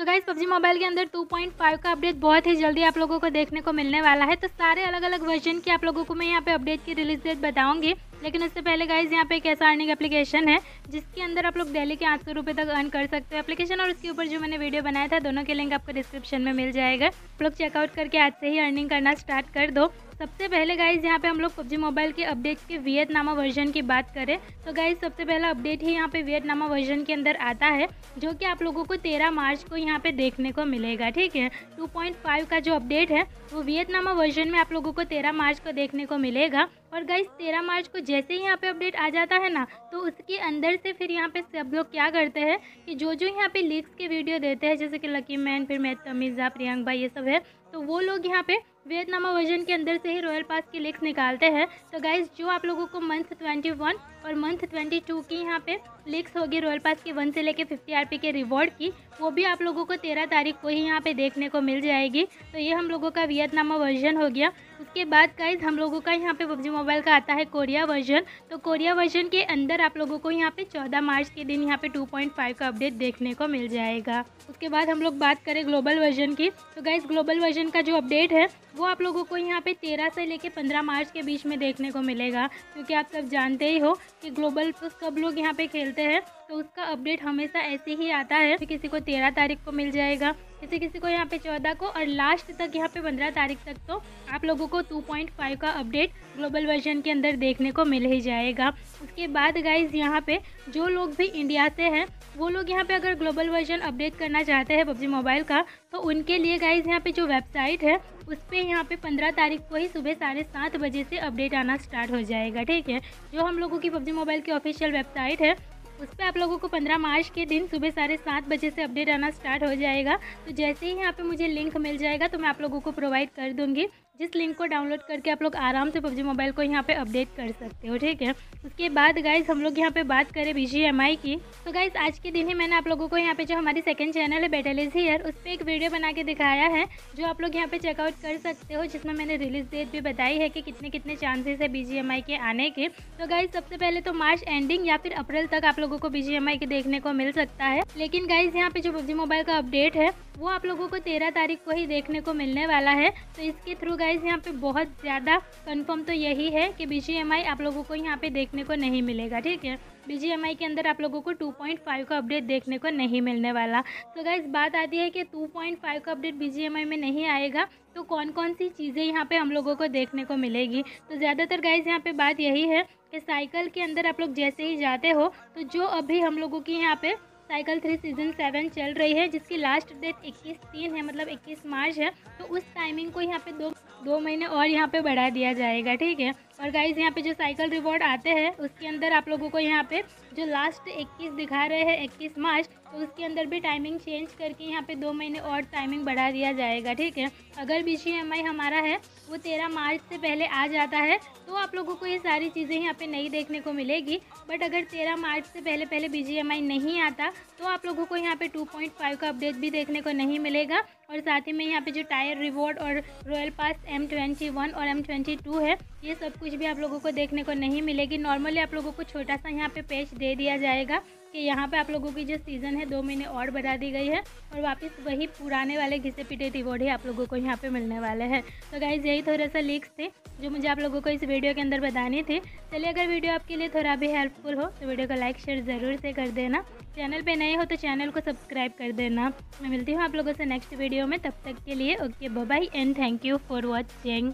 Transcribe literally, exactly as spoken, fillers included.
तो guys PUBG mobile के अंदर टू पॉइंट फाइव का अपडेट बहुत ही जल्दी आप लोगों को देखने को मिलने वाला है। तो सारे अलग अलग वर्जन की आप लोगों को मैं यहाँ पे अपडेट की रिलीज डेट बताऊंगी। लेकिन उससे पहले गाइस यहाँ पे एक ऐसा अर्निंग एप्लीकेशन है जिसके अंदर आप लोग डेली के आठ सौ रुपये तक अर्न कर सकते हो। एप्लीकेशन और उसके ऊपर जो मैंने वीडियो बनाया था दोनों के लिंक आपको डिस्क्रिप्शन में मिल जाएगा। आप लोग चेकआउट करके आज से ही अर्निंग करना स्टार्ट कर दो। सबसे पहले गाइज यहाँ पे हम लोग पबजी मोबाइल के अपडेट के वियतनामा वर्जन की बात करें तो गाइज सबसे पहला अपडेट ही यहाँ पे वियतनामा वर्जन के अंदर आता है जो कि आप लोगों को तेरह मार्च को यहाँ पे देखने को मिलेगा। ठीक है, टू पॉइंट फाइव का जो अपडेट है वो वियतनामा वर्जन में आप लोगों को तेरह मार्च को देखने को मिलेगा। और गाइज तेरह मार्च को जैसे ही यहाँ पे अपडेट आ जाता है ना तो उसके अंदर से फिर यहाँ पे सब लोग क्या करते हैं कि जो जो यहाँ पे लीक्स के वीडियो देते हैं जैसे कि लकी मैन, फिर मैं तमीज़ा, प्रियंक भाई, ये सब है, तो वो लोग यहाँ पे वियतनामा वर्जन के अंदर से ही रॉयल पास की लिंक्स निकालते हैं। तो गाइज जो आप लोगों को मंथ ट्वेंटी वन और मंथ ट्वेंटी टू की यहाँ पे लिंक्स होगी रॉयल पास के वन से लेके फिफ्टी आरपी के रिवॉर्ड की, वो भी आप लोगों को तेरह तारीख को ही यहाँ पे देखने को मिल जाएगी। तो ये हम लोगों का वियतनामा वर्जन हो गया। उसके बाद गाइज हम लोगों का यहाँ पे पबजी मोबाइल का आता है कोरिया वर्जन। तो कोरिया वर्जन के अंदर आप लोगों को यहाँ पे चौदह मार्च के दिन यहाँ पे टू पॉइंट फाइव का अपडेट देखने को मिल जाएगा। उसके बाद हम लोग बात करें ग्लोबल वर्जन की तो गाइज ग्लोबल वर्जन का जो अपडेट है वो आप लोगों को यहाँ पे तेरह से लेके पंद्रह मार्च के बीच में देखने को मिलेगा। क्योंकि आप सब जानते ही हो कि ग्लोबल तो सब लोग यहाँ पे खेलते हैं तो उसका अपडेट हमेशा ऐसे ही आता है कि किसी को तेरह तारीख को मिल जाएगा, किसी किसी को यहाँ पे चौदह को, और लास्ट तक यहाँ पे पंद्रह तारीख तक तो आप लोगों को टू पॉइंट फाइव का अपडेट ग्लोबल वर्जन के अंदर देखने को मिल ही जाएगा। उसके बाद गाइज यहाँ पे जो लोग भी इंडिया से हैं वो लोग यहाँ पे अगर ग्लोबल वर्जन अपडेट करना चाहते हैं पबजी मोबाइल का तो उनके लिए गाइज यहाँ पे जो वेबसाइट है उस पर यहाँ पे पंद्रह तारीख को ही सुबह साढ़े सात बजे से अपडेट आना स्टार्ट हो जाएगा। ठीक है, जो हम लोगों की पबजी मोबाइल की ऑफिशियल वेबसाइट है उस पर आप लोगों को पंद्रह मार्च के दिन सुबह साढ़े सात बजे से अपडेट आना स्टार्ट हो जाएगा। तो जैसे ही यहाँ पे मुझे लिंक मिल जाएगा तो मैं आप लोगों को प्रोवाइड कर दूंगी, जिस लिंक को डाउनलोड करके आप लोग आराम से पबजी मोबाइल को यहाँ पे अपडेट कर सकते हो। ठीक है, उसके बाद गाइज हम लोग यहाँ पे बात करें बीजीएमआई की तो गाइज आज के दिन ही मैंने आप लोगों को यहाँ पे जो हमारी सेकंड चैनल है बैटल इज हियर उस पर एक वीडियो बना के दिखाया है जो आप लोग यहाँ पे चेकआउट कर सकते हो, जिसमें मैंने रिलीज डेट भी बताई है कि कितने कितने चांसेस है बीजीएमआई के आने के। तो गाइज सबसे पहले तो मार्च एंडिंग या फिर अप्रैल तक आप लोगों को बीजीएमआई के देखने को मिल सकता है। लेकिन गाइज यहाँ पे जो पबजी मोबाइल का अपडेट है वो आप लोगों को तेरह तारीख को ही देखने को मिलने वाला है। तो इसके थ्रू गाइज यहाँ पे बहुत ज़्यादा कंफर्म तो यही है कि बीजीएमआई आप लोगों को यहाँ पे देखने को नहीं मिलेगा। ठीक है, बीजीएमआई के अंदर आप लोगों को टू पॉइंट फाइव का अपडेट देखने को नहीं मिलने वाला। तो गाइज बात आती है कि टू पॉइंट फाइव का अपडेट बीजीएमआई में नहीं आएगा तो कौन कौन सी चीज़ें यहाँ पे हम लोगों को देखने को मिलेगी। तो ज़्यादातर गाइज यहाँ पे बात यही है कि साइकिल के अंदर आप लोग जैसे ही जाते हो तो जो अभी हम लोगों की यहाँ पे साइकिल थ्री सीजन सेवन चल रही है जिसकी लास्ट डेट इक्कीस तीन है, मतलब इक्कीस मार्च है, तो उस टाइमिंग को यहाँ पे दो दो महीने और यहाँ पे बढ़ा दिया जाएगा। ठीक है, और गाइज यहाँ पे जो साइकिल रिवॉर्ड आते हैं उसके अंदर आप लोगों को यहाँ पे जो लास्ट इक्कीस दिखा रहे हैं इक्कीस मार्च, तो उसके अंदर भी टाइमिंग चेंज करके यहाँ पे दो महीने और टाइमिंग बढ़ा दिया जाएगा। ठीक है, अगर बीजीएमआई हमारा है वो तेरह मार्च से पहले आ जाता है तो आप लोगों को ये सारी चीज़ें यहाँ पे नहीं देखने को मिलेगी। बट अगर तेरह मार्च से पहले पहले बीजीएमआई नहीं आता तो आप लोगों को यहाँ पे टू पॉइंट फाइव का अपडेट भी देखने को नहीं मिलेगा। और साथ ही में यहाँ पे जो टायर रिवॉर्ड और royal pass M twenty one और एम ट्वेंटी टू है ये सब कुछ भी आप लोगों को देखने को नहीं मिलेगी। नॉर्मली आप लोगों को छोटा सा यहाँ पे पैच दे दिया जाएगा कि यहाँ पे आप लोगों की जो सीज़न है दो महीने और बढ़ा दी गई है और वापस वही पुराने वाले घिसे पिटे रिवॉर्ड ही आप लोगों को यहाँ पे मिलने वाले हैं। तो गाइज यही थोड़ा सा लीक्स थे जो मुझे आप लोगों को इस वीडियो के अंदर बतानी थी। चलिए अगर वीडियो आपके लिए थोड़ा भी हेल्पफुल हो तो वीडियो को लाइक शेयर ज़रूर से कर देना। चैनल पे नए हो तो चैनल को सब्सक्राइब कर देना। मैं मिलती हूँ आप लोगों से नेक्स्ट वीडियो में, तब तक के लिए okay bye bye and thank you for watching.